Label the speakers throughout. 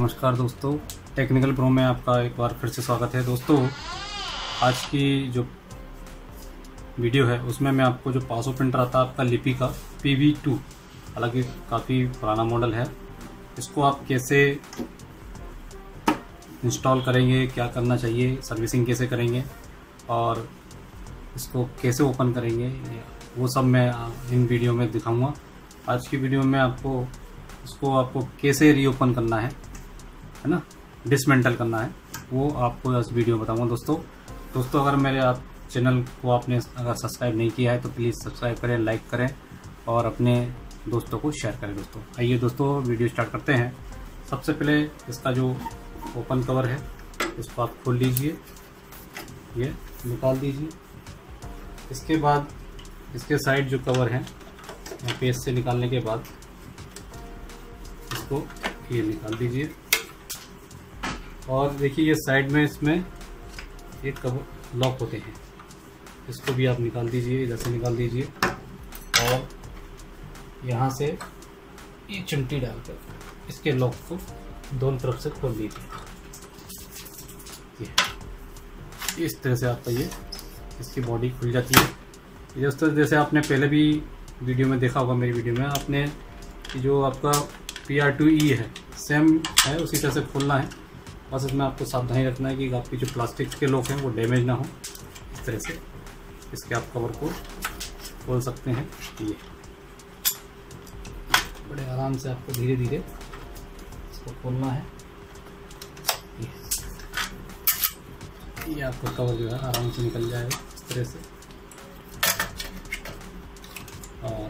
Speaker 1: नमस्कार दोस्तों, technical pro में आपका एक बार फिर से स्वागत है। दोस्तों, आज की जो वीडियो है उसमें मैं आपको जो पासो प्रिंटर आता है आपका लिपि का PV2, हालांकि काफ़ी पुराना मॉडल है, इसको आप कैसे इंस्टॉल करेंगे, क्या करना चाहिए, सर्विसिंग कैसे करेंगे और इसको कैसे ओपन करेंगे, वो सब मैं इन वीडियो में दिखाऊंगा। आज की वीडियो में आपको कैसे रीओपन करना है ना, डिसमेंटल करना है, वो आपको इस वीडियो में बताऊंगा। दोस्तों अगर मेरे आप चैनल को आपने अगर सब्सक्राइब नहीं किया है तो प्लीज़ सब्सक्राइब करें, लाइक करें और अपने दोस्तों को शेयर करें। दोस्तों आइए दोस्तों वीडियो स्टार्ट करते हैं। सबसे पहले इसका जो ओपन कवर है इसको आप खोल लीजिए, ये निकाल दीजिए। इसके बाद इसके साइड जो कवर है पेज से निकालने के बाद इसको ये निकाल दीजिए और देखिए ये साइड में इसमें एक कवर लॉक होते हैं, इसको भी आप निकाल दीजिए, इधर से निकाल दीजिए और यहाँ से ये चिमटी डालकर इसके लॉक को दोनों तरफ से खोल दीजिए। इस तरह से आपका ये इसकी बॉडी खुल जाती है। इस तरह जैसे आपने पहले भी वीडियो में देखा होगा, मेरी वीडियो में आपने जो आपका PR2E है सेम है, उसी तरह से खोलना है। बस इसमें आपको सावधानी रखना है कि आपकी जो प्लास्टिक के लॉक हैं वो डैमेज ना हो। इस तरह से इसके आप कवर को खोल सकते हैं। ये बड़े आराम से आपको धीरे धीरे इसको खोलना है। ये आपका कवर जो है आराम से निकल जाएगा इस तरह से। और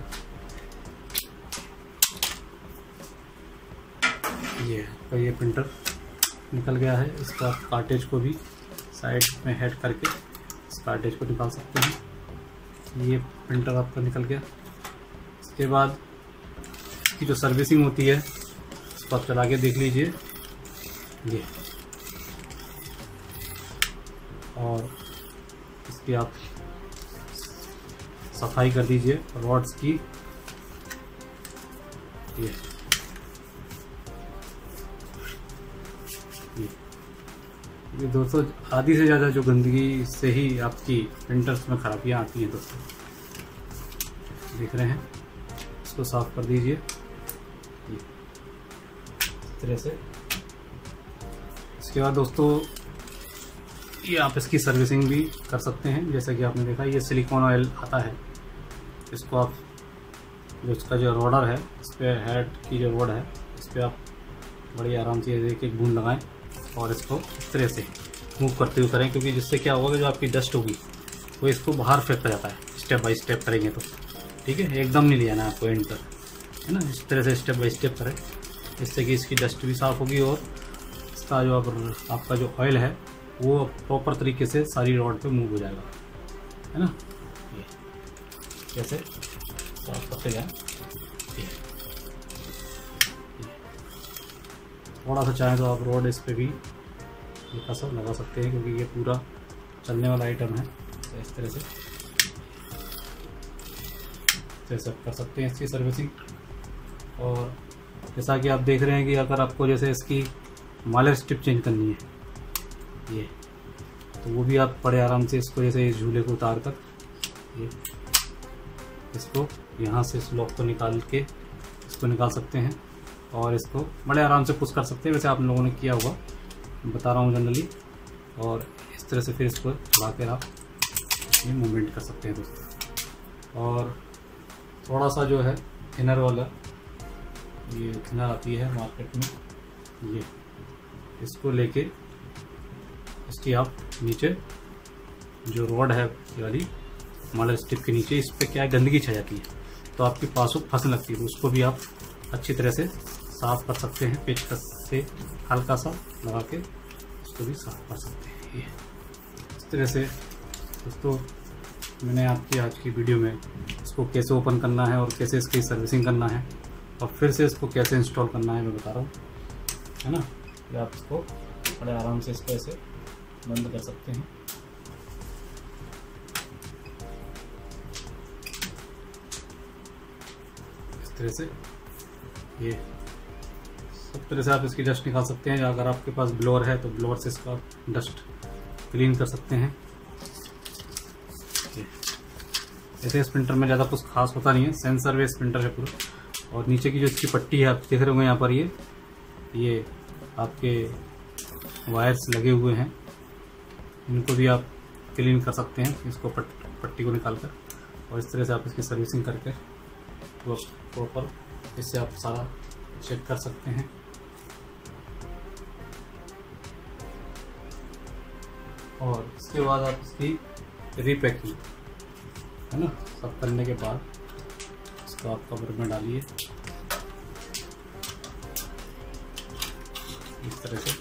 Speaker 1: ये आपका ये प्रिंटर निकल गया है। इसका कार्टेज को भी साइड में हेड करके इस कार्टेज को निकाल सकते हैं। ये प्रिंटर आपका निकल गया। इसके बाद इसकी जो सर्विसिंग होती है इसको आप चला के देख लीजिए ये, और इसकी आप सफाई कर दीजिए रॉड्स की। ये दोस्तों आधी से ज़्यादा जो गंदगी से ही आपकी प्रिंटर्स में खराबियाँ आती हैं। दोस्तों देख रहे हैं, इसको साफ कर दीजिए इस तरह से। इसके बाद दोस्तों ये आप इसकी सर्विसिंग भी कर सकते हैं। जैसा कि आपने देखा ये सिलिकॉन ऑयल आता है, इसको आप जो इसका जो रोडर है इस पर हेड की जो रोड है इस पर आप बड़ी आराम से एक एक बूंद लगाएं और इसको इस तरह से मूव करते हुए करें, क्योंकि जिससे क्या होगा जो आपकी डस्ट होगी वो इसको बाहर फेंकता जाता है। स्टेप बाय स्टेप करेंगे तो ठीक है, एकदम नहीं लिया ना आपको एंड तक, है ना। इस तरह से स्टेप बाय स्टेप करें, जिससे कि इसकी डस्ट भी साफ़ होगी और इसका जो आपका जो ऑयल है वो प्रॉपर तरीके से सारी रॉड पे मूव हो जाएगा, है ना। ये कैसे साफ करते जाएं। थोड़ा सा चाहें तो आप रॉड इस पे भी हल्का सा लगा सकते हैं, क्योंकि ये पूरा चलने वाला आइटम है। तो इस तरह से कर सकते हैं इसकी सर्विसिंग। और जैसा कि आप देख रहे हैं कि अगर आपको जैसे इसकी माइलर स्ट्रिप चेंज करनी है ये, तो वो भी आप बड़े आराम से इसको जैसे इस झूले को उतार कर ये इसको यहाँ से इस लॉक को निकाल के इसको निकाल सकते हैं और इसको बड़े आराम से पुश कर सकते हैं, वैसे आप लोगों ने किया होगा, बता रहा हूँ जनरली। और इस तरह से फिर इसको चला कर आप ये मूवमेंट कर सकते हैं दोस्तों। और थोड़ा सा जो है थिनर वाला ये थिनर आती है मार्केट में, ये इसको लेके इसकी आप नीचे जो रॉड है वाली मॉडल स्टिप के नीचे इस पर क्या गंदगी छा जाती है, तो आपके पासों फंसने लगती है, तो उसको भी आप अच्छी तरह से साफ कर सकते हैं। पेचकस से हल्का सा लगा के उसको भी साफ कर सकते हैं। ये इस तरह से दोस्तों मैंने आपकी आज की वीडियो में इसको कैसे ओपन करना है और कैसे इसकी सर्विसिंग करना है और फिर से इसको कैसे इंस्टॉल करना है मैं बता रहा हूँ, है ना। ये आप इसको बड़े आराम से इसको ऐसे बंद कर सकते हैं। इस तरह से ये सब तरह से आप इसकी डस्ट निकाल सकते हैं, या अगर आपके पास ब्लोअर है तो ब्लोअर से इसका डस्ट क्लीन कर सकते हैं। ऐसे स्प्रिंटर में ज़्यादा कुछ खास होता नहीं है, सेंसर बेस्ड स्प्रिंटर है पूरा। और नीचे की जो इसकी पट्टी है आप देख रहे होंगे यहाँ पर, ये आपके वायर्स लगे हुए हैं, इनको भी आप क्लीन कर सकते हैं, इसको पट्टी को निकाल कर। और इस तरह से आप इसकी सर्विसिंग करके वो प्रॉपर इससे आप सारा चेक कर सकते हैं। और इसके बाद आप इसकी रीपैकिंग है ना, सब करने के बाद इसको आप कवर में डालिए इस तरह से।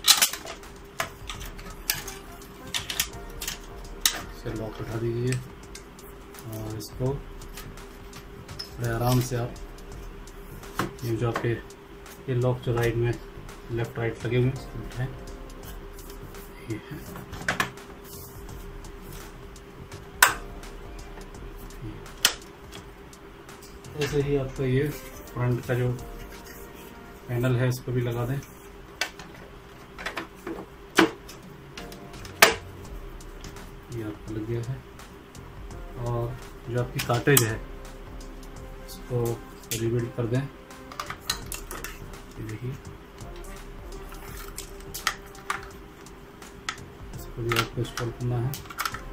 Speaker 1: इसे लॉक उठा दीजिए और इसको बड़े आराम से आप ये जो आपके ये लॉक जो राइट में लेफ्ट राइट लगे हुए हैं इसको उठाएं। ये है, ऐसे ही आपका ये फ्रंट का जो पैनल है इसको भी लगा दें। ये आपका लग गया है। और जो आपकी कार्टेज है इसको रिबिल्ड कर दें। ये देखिए, इसको भी आपको इंस्टॉल करना है।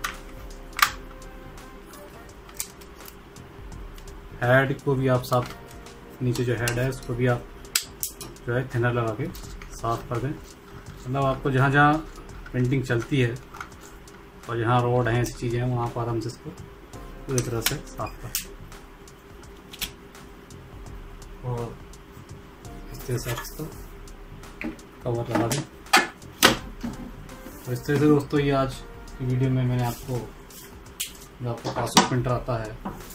Speaker 1: हेड को भी आप साफ, नीचे जो हेड है उसको भी आप जो है थिनर लगा के साफ कर दें। मतलब आपको जहाँ जहाँ पेंटिंग चलती है और जहाँ रोड हैं, ऐसी चीज़ें हैं, वहाँ पर आराम से इसको पूरी तरह से साफ कर। और इस तरह से आप इसको कवर लगा दें। तो इस तरह से दोस्तों ये आज की वीडियो में मैंने आपको जो आपका पासवर्ड प्रिंटर आता है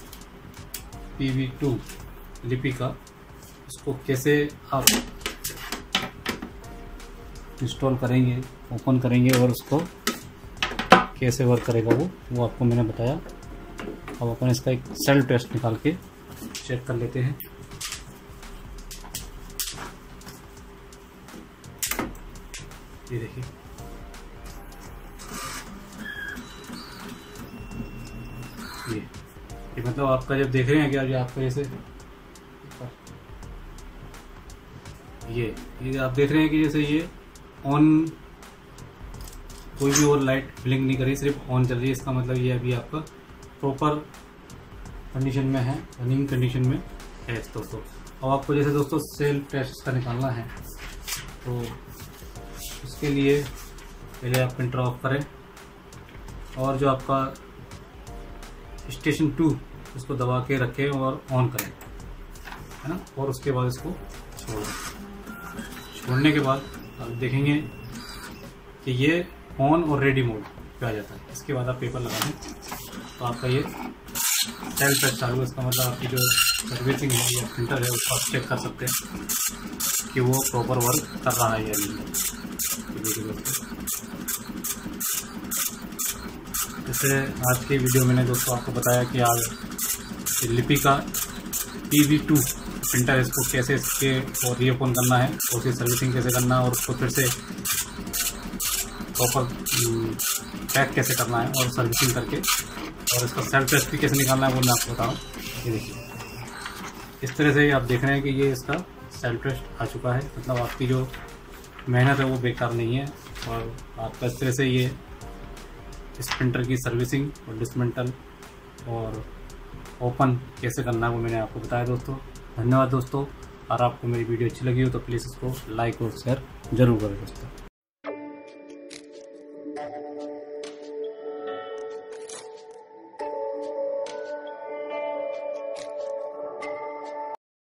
Speaker 1: PV2 लिपि का, उसको कैसे आप इंस्टॉल करेंगे, ओपन करेंगे और उसको कैसे वर्क करेगा वो आपको मैंने बताया। अब अपन इसका एक सेल्फ टेस्ट निकाल के चेक कर लेते हैं। ये देखिए, ये मतलब आपका जब देख रहे हैं कि आज आपका जैसे ये आप देख रहे हैं कि जैसे ये ऑन, कोई भी और लाइट ब्लिंक नहीं करी, सिर्फ ऑन चल रही है। इसका मतलब ये अभी आपका प्रॉपर कंडीशन में है, रनिंग कंडीशन में है दोस्तों। अब आपको जैसे दोस्तों सेल्फ टेस्ट का निकालना है तो उसके लिए पहले आप प्रिंटर ऑफ करें और जो आपका स्टेशन 2 इसको दबा के रखें और ऑन करें, है ना। और उसके बाद इसको छोड़ने के बाद आप देखेंगे कि ये ऑन और रेडी मोड पे आ जाता है। इसके बाद आप पेपर लगा दें तो आपका ये सेल्फ टेस्ट चालू है। इसका मतलब आपकी जो सर्विसिंग है या प्रिंटर है उसको आप चेक कर सकते हैं कि वो प्रॉपर वर्क कर रहा है या नहीं। जैसे आज की वीडियो मैंने दोस्तों आपको बताया कि आज लिपि का PV2 प्रिंटर, इसको कैसे इसके और रीओपन करना है और उसकी सर्विसिंग कैसे करना है और उसको फिर से प्रॉपर पैक कैसे करना है और सर्विसिंग करके और इसका सेल्फ टेस्ट भी कैसे निकालना है वो मैं आपको बता रहा हूँ। ये देखिए, इस तरह से आप देख रहे हैं कि ये इसका सेल्फ टेस्ट आ चुका है। मतलब आपकी जो मेहनत है वो बेकार नहीं है और आपका इस तरह से ये इस प्रिंटर की सर्विसिंग और डिसमेंटल और ओपन कैसे करना है वो मैंने आपको बताया दोस्तों। धन्यवाद दोस्तों। और आपको मेरी वीडियो अच्छी लगी हो तो प्लीज़ इसको लाइक और शेयर जरूर करें दोस्तों।